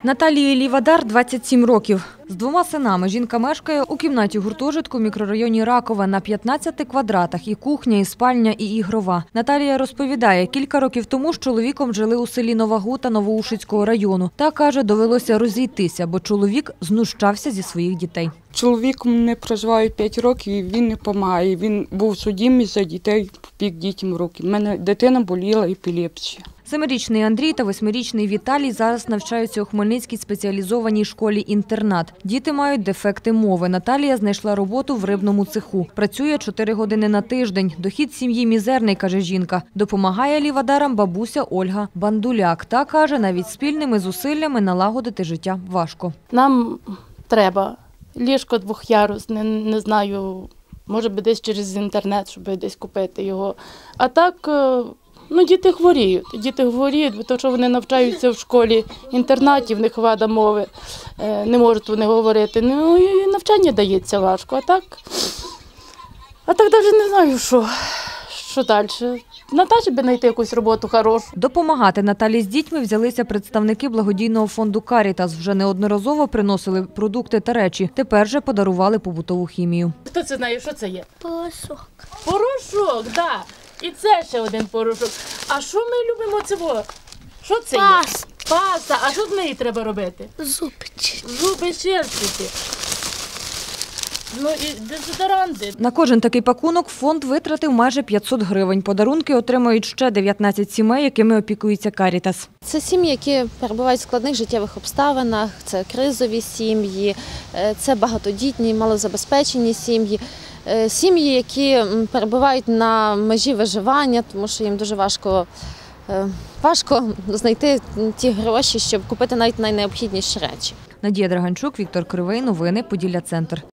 Наталії Лівадар – 27 років. З двома синами жінка мешкає у кімнаті гуртожитку в мікрорайоні Ракове на 15 квадратах. І кухня, і спальня, і ігрова. Наталія розповідає, кілька років тому з чоловіком жили у селі Нова Гута Новоушицького району. Та, каже, довелося розійтися, бо чоловік знущався зі своїх дітей. Чоловік не проживає 5 років і він не допомагає. Він був судимий за дітей, впік дітям руки. У мене дитина боліла епілепсією. 7-річний Андрій та 8-річний Віталій зараз навчаються у Хмельницькій спеціалізованій школі-інтернат. Діти мають дефекти мови. Наталія знайшла роботу в рибному цеху. Працює 4 години на тиждень. Дохід сім'ї мізерний, каже жінка. Допомагає Лівадарам бабуся Ольга Бандуляк. Та, каже, навіть спільними зусиллями налагодити життя важко. Нам треба ліжко двохярусне, не знаю, може би десь через інтернет, щоб десь купити його. А так... діти хворіють, тому що вони навчаються в школі-інтернаті, в них вада мови, не можуть вони говорити. І навчання дається важко, а так навіть не знаю, що далі. Наташі би знайти якусь роботу хорошу. Допомагати Наталі з дітьми взялися представники благодійного фонду «Карітас». Вже неодноразово приносили продукти та речі. Тепер же подарували побутову хімію. Хто це знає, що це є? Порошок. Порошок, так. І це ще один порошок. А що ми любимо цього? Що це є? Паста. А що з неї треба робити? Зуби чистити. Зуби чистити. І дезодоранти. На кожен такий пакунок фонд витратив майже 500 гривень. Подарунки отримають ще 19 сімей, якими опікується «Карітас». Це сім'ї, які перебувають в складних життєвих обставинах, це кризові сім'ї, це багатодітні, малозабезпечені сім'ї. Сім'ї, які перебувають на межі виживання, тому що їм дуже важко знайти ті гроші, щоб купити навіть найнеобхідніші речі. Надія Драганчук, Віктор Кривий. Новини Поділля Центр.